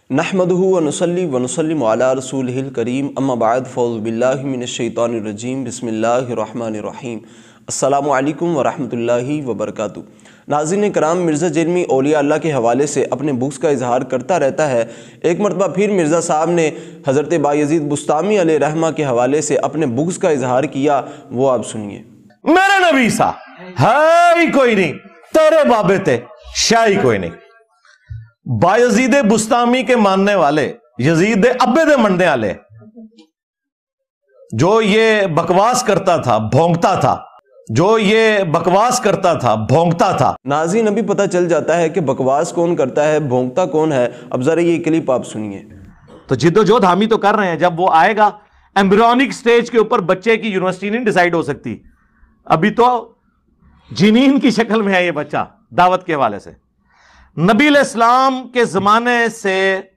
نحمدہ ونصلی ونسلم علی رسولہ الکریم اما بعد فاعوذ باللہ من الشیطان الرجیم بسم اللہ الرحمن الرحیم السلام علیکم ورحمۃ اللہ وبرکاتہ۔ ناظرین کرام، مرزا جرمی اولیاء اللہ کے حوالے سے اپنے بغض کا اظہار کرتا رہتا ہے۔ ایک مرتبہ پھر مرزا صاحب نے حضرت بایزید بسطامی علیہ رحمہ کے حوالے سے اپنے بغض کا اظہار کیا، وہ آپ سنیے۔ میرے نبی سا ہے ہی کوئی نہیں، تیرے بابے تے شاہی کوئی نہیں۔ بایزید بسطامی کے ماننے والے، یزید دے ابے دے منڈے والے، جو یہ بکواس کرتا تھا بھونکتا تھا ناظرین ابھی پتہ چل جاتا ہے کہ بکواس کون کرتا ہے، بھونکتا کون ہے۔ اب ذرا یہ کلپ آپ سنیے۔ تو جد و جہد حامی تو کر رہے ہیں، جب وہ آئے گا ایمبریونک سٹیج کے اوپر بچے کی یونیورسٹی نہیں ڈیسائیڈ ہو سکتی، ابھی تو جنین کی شکل میں ہے یہ بچہ۔ دعوت کے حوالے سے نبی علیہ السلام کے زمانے سے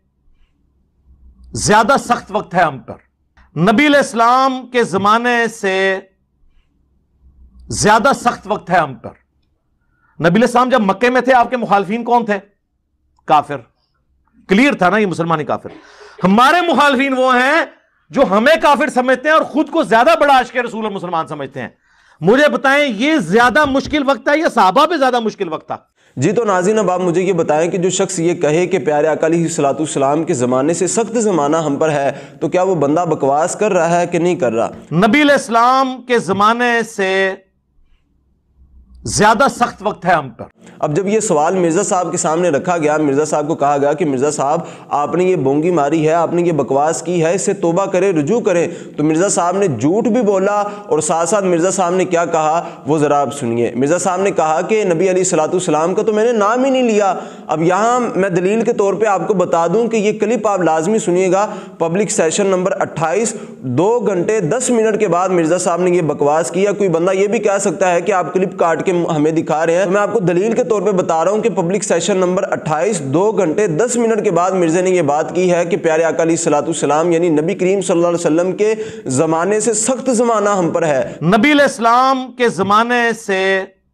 زیادہ سخت وقت ہے ہم پر، نبی علیہ السلام کے زمانے سے زیادہ سخت وقت ہے ہم پر۔ نبی علیہ السلام جب مکے میں تھے، آپ کے مخالفین کون تھے؟ کافر۔ کلیئر تھا نا یہ مسلمانی کافر۔ ہمارے مخالفین وہ ہیں جو ہمیں کافر سمجھتے ہیں اور خود کو زیادہ بڑا عاشق رسول اور مسلمان سمجھتے ہیں۔ مجھے بتائیں یہ زیادہ مشکل وقت ہے یا صحابہ پہ زیادہ مشکل وقت تھا؟ جی تو ناظرین اب آپ مجھے یہ بتائیں کہ جو شخص یہ کہے کہ پیارے آقا علیہ الصلوۃ والسلام کے زمانے سے سخت زمانہ ہم پر ہے، تو کیا وہ بندہ بکواس کر رہا ہے کہ نہیں کر رہا؟ نبی علیہ السلام کے زمانے سے زیادہ سخت وقت ہے ہم پر۔ اب جب یہ سوال مرزا صاحب کے سامنے رکھا گیا، مرزا صاحب کو کہا گیا کہ مرزا صاحب آپ نے یہ بونگی ماری ہے، آپ نے یہ بکواس کی ہے، اس سے توبہ کریں، رجوع کریں، تو مرزا صاحب نے جھوٹ بھی بولا اور ساتھ ساتھ مرزا صاحب نے کیا کہا وہ ذرا آپ سنیے۔ مرزا صاحب نے کہا کہ نبی علیہ الصلوۃ والسلام کا تو میں نے نام ہی نہیں لیا۔ اب یہاں میں دلیل کے طور پہ آپ کو بتا دوں کہ یہ کلپ آپ لازمی سنیے گا۔ پبلک سیشن نمبر 28 2 گھنٹے 10 منٹ کے بعد مرزا صاحب نے یہ بکواس کیا۔ کوئی بندہ یہ بھی کہہ سکتا ہے کہ آپ کلپ کاٹ کے ہمیں دکھا رہے ہیں، تو میں آپ کو دلیل کے طور پہ بتا رہا ہوں کہ پبلک سیشن نمبر 28 2 گھنٹے 10 منٹ کے بعد مرزا نے یہ بات کی ہے کہ پیارے آقا علیہ الصلوۃ والسلام یعنی نبی کریم صلی اللہ علیہ وسلم کے زمانے سے سخت زمانہ ہم پر ہے۔ نبی علیہ السلام کے زمانے سے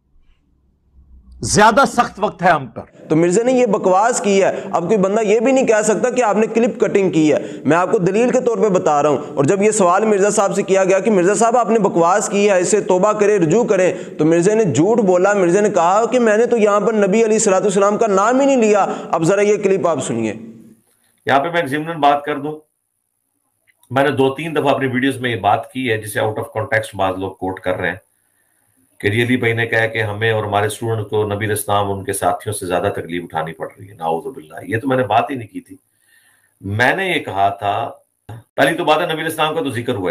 زیادہ سخت وقت ہے ہم پر، تو مرزا نے یہ بکواس کی ہے۔ اب کوئی بندہ یہ بھی نہیں کہہ سکتا کہ آپ نے کلپ کٹنگ کی ہے، میں آپ کو دلیل کے طور پہ بتا رہا ہوں۔ اور جب یہ سوال مرزا صاحب سے کیا گیا کہ مرزا صاحب آپ نے بکواس کی ہے، اس سے توبہ کریں، رجوع کریں، تو مرزا نے جھوٹ بولا۔ مرزا نے کہا کہ میں نے تو یہاں پر نبی علیہ الصلوۃ والسلام کا نام ہی نہیں لیا۔ اب ذرا یہ کلپ آپ سنیے۔ یہاں پہ میں ایک ضمناً بات کر دوں، میں نے 2-3 دفعہ اپنی ویڈیوز میں یہ بات کی ہے جسے آؤٹ آف کانٹیکسٹ بعض لوگ کوٹ کر رہے ہیں کہ ریلی بھائی نے کہا کہ ہمیں اور ہمارے اسٹوڈنٹ کو نبی علیہ السلام ان کے ساتھیوں سے زیادہ تکلیف اٹھانی پڑ رہی ہے، نعوذ باللہ۔ یہ تو میں نے بات ہی نہیں کی تھی۔ میں نے یہ کہا تھا، پہلی تو بات ہے نبی علیہ السلام کا تو ذکر ہوا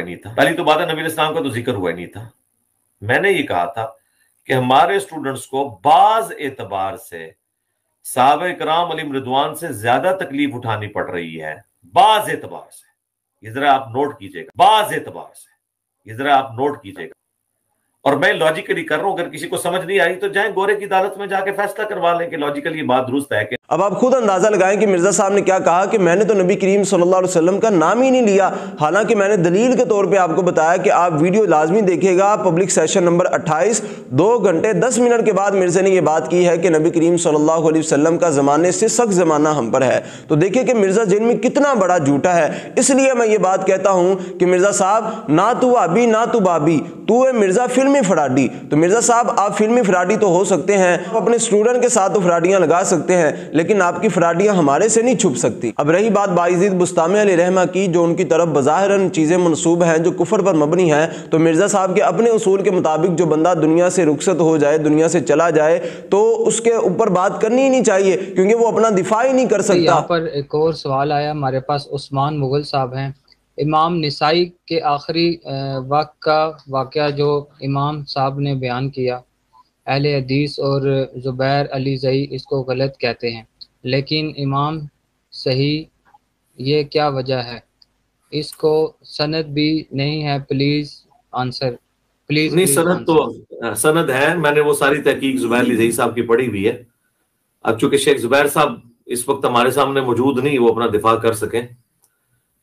ہی نہیں تھا، میں نے یہ کہا تھا کہ ہمارے اسٹوڈنٹس کو بعض اعتبار سے صحابہ کرام علیہم رضوان سے زیادہ تکلیف اٹھانی پڑ رہی ہے، بعض اعتبار سے۔ یہ ذرا آپ نوٹ کیجئے گا، بعض اعتبار سے، یہ ذرا آپ نوٹ کیجئے گا۔ اور میں لاجیکلی کر رہا ہوں، اگر کسی کو سمجھ نہیں آئی تو جائیں گورے کی عدالت میں جا کے فیصلہ کروا لیں کہ لاجیکلی یہ بات درست ہے کہ۔ اب آپ خود اندازہ لگائیں کہ مرزا صاحب نے کیا کہا کہ میں نے تو نبی کریم صلی اللہ علیہ وسلم کا نام ہی نہیں لیا، حالانکہ میں نے دلیل کے طور پہ آپ کو بتایا کہ آپ ویڈیو لازمی دیکھیے گا۔ پبلک سیشن نمبر 28 2 گھنٹے 10 منٹ کے بعد مرزا نے یہ بات کی ہے کہ نبی کریم صلی اللہ علیہ وسلم کا زمانے سے سخت زمانہ ہم پر ہے۔ تو دیکھیں کہ مرزا جرمی کتنا بڑا جھوٹا ہے۔ اس لیے میں یہ بات کہتا ہوں کہ مرزا صاحب نہ تو بابی نہ تو بابی، تو ہے مرزا فلمی فراڈی۔ تو مرزا صاحب آپ فلمی فراڈی تو ہو سکتے ہیں، آپ اپنے اسٹوڈنٹ کے ساتھ تو فراڈیاں لگا سکتے ہیں، لیکن آپ کی فراڈیاں ہمارے سے نہیں چھپ سکتی۔ اب رہی بات بایزید بسطامی علیہ رحمہ کی، جو ان کی طرف بظاہراً چیزیں منسوب ہیں جو کفر پر مبنی ہیں، تو مرزا صاحب کے اپنے اصول کے مطابق جو بندہ دنیا سے رخصت ہو جائے، دنیا سے چلا جائے، تو اس کے اوپر بات کرنی ہی نہیں چاہیے، کیونکہ وہ اپنا دفاع ہی نہیں کر سکتا۔ یہاں پر ایک اور سوال آیا ہمارے پاس، عثمان مغل صاحب ہیں۔ امام نسائی کے آخری وقت کا واقعہ جو امام صاحب نے بیان کیا، اہل حدیث اور زبیر علی زئی اس کو غلط کہتے ہیں، لیکن امام صحیح، یہ کیا وجہ ہے؟ اس کو سند بھی نہیں ہے، پلیز آنسر، پلیز۔ نہیں، سند تو سند ہے، میں نے وہ ساری تحقیق زبیر علی زئی صاحب کی پڑھی ہوئی ہے۔ اب چونکہ شیخ زبیر صاحب اس وقت ہمارے سامنے موجود نہیں، وہ اپنا دفاع کر سکیں،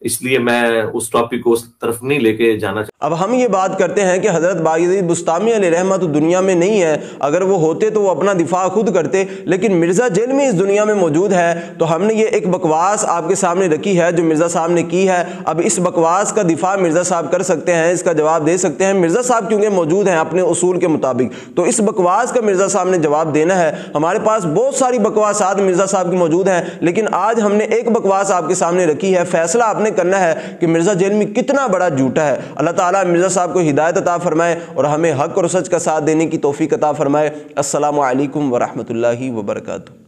اس لیے میں اس ٹاپک کو اس طرف نہیں لے کے جانا چاہتا۔ اب ہم یہ بات کرتے ہیں کہ حضرت بایزید بستامی علیہ رحمہ تو دنیا میں نہیں ہے، اگر وہ ہوتے تو وہ اپنا دفاع خود کرتے، لیکن مرزا جیلمی اس دنیا میں موجود ہے، تو ہم نے یہ ایک بکواس آپ کے سامنے رکھی ہے جو مرزا صاحب نے کی ہے۔ اب اس بکواس کا دفاع مرزا صاحب کر سکتے ہیں، اس کا جواب دے سکتے ہیں، مرزا صاحب کیونکہ موجود ہیں اپنے اصول کے مطابق، تو اس بکواس کا مرزا صاحب نے جواب دینا ہے۔ ہمارے پاس بہت ساری بکواسات مرزا صاحب کی موجود ہیں، لیکن آج ہم نے ایک بکواس آپ کے سامنے رکھی ہے، فیصلہ آپ نے کرنا ہے کہ مرزا جیلمی کتنا بڑا جھوٹا ہے۔ اللہ تعالیٰ مرزا صاحب کو ہدایت عطا فرمائے اور ہمیں حق اور سچ کا ساتھ دینے کی توفیق عطا فرمائے۔ السلام علیکم ورحمۃ اللہ وبرکاتہ۔